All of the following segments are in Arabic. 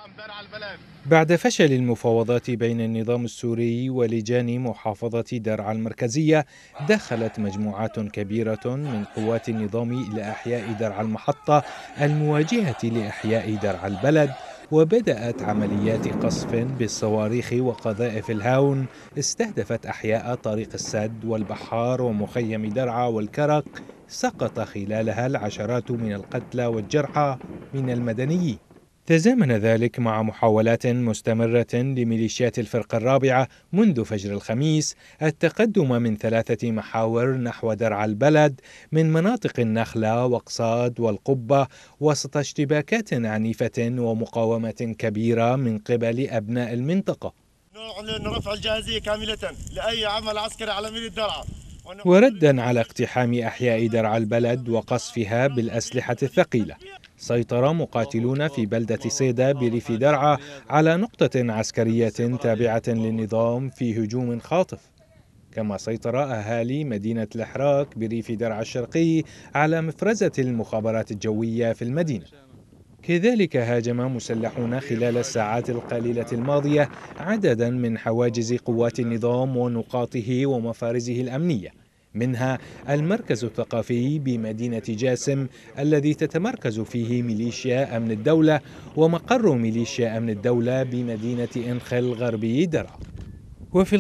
بعد فشل المفاوضات بين النظام السوري ولجان محافظة درعا المركزية، دخلت مجموعات كبيرة من قوات النظام إلى أحياء درعا المحطة المواجهة لأحياء درعا البلد، وبدأت عمليات قصف بالصواريخ وقذائف الهاون استهدفت أحياء طريق السد والبحار ومخيم درعا والكرك. سقط خلالها العشرات من القتلى والجرحى من المدنيين. تزامن ذلك مع محاولات مستمرة لميليشيات الفرقة الرابعة منذ فجر الخميس التقدم من 3 محاور نحو درعا البلد من مناطق النخلة وقصاد والقبة، وسط اشتباكات عنيفة ومقاومة كبيرة من قبل أبناء المنطقة. نعلن رفع الجاهزية كاملة لأي عمل عسكري على مدينة درعا. وردا على اقتحام أحياء درعا البلد وقصفها بالأسلحة الثقيلة، سيطر مقاتلون في بلدة صيدا بريف درعا على نقطة عسكرية تابعة للنظام في هجوم خاطف. كما سيطر أهالي مدينة الحراك بريف درعا الشرقي على مفرزة المخابرات الجوية في المدينة. كذلك هاجم مسلحون خلال الساعات القليلة الماضية عددا من حواجز قوات النظام ونقاطه ومفارزه الأمنية، منها المركز الثقافي بمدينة جاسم الذي تتمركز فيه ميليشيا أمن الدولة، ومقر ميليشيا أمن الدولة بمدينة إنخل غربي درعا. وفي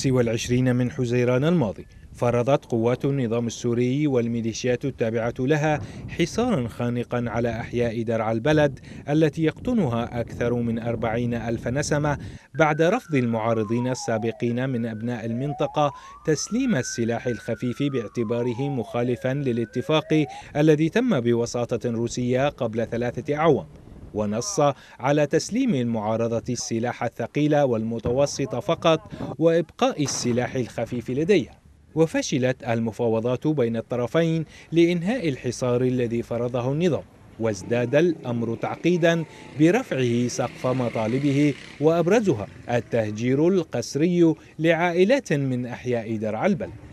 25 من حزيران الماضي فرضت قوات النظام السوري والميليشيات التابعة لها حصارا خانقا على أحياء درعا البلد التي يقطنها أكثر من 40,000 نسمة، بعد رفض المعارضين السابقين من أبناء المنطقة تسليم السلاح الخفيف باعتباره مخالفا للاتفاق الذي تم بوساطة روسية قبل 3 أعوام، ونص على تسليم المعارضة السلاح الثقيل والمتوسط فقط وإبقاء السلاح الخفيف لديها. وفشلت المفاوضات بين الطرفين لإنهاء الحصار الذي فرضه النظام، وازداد الأمر تعقيدا برفعه سقف مطالبه، وأبرزها التهجير القسري لعائلات من أحياء درعا البلد.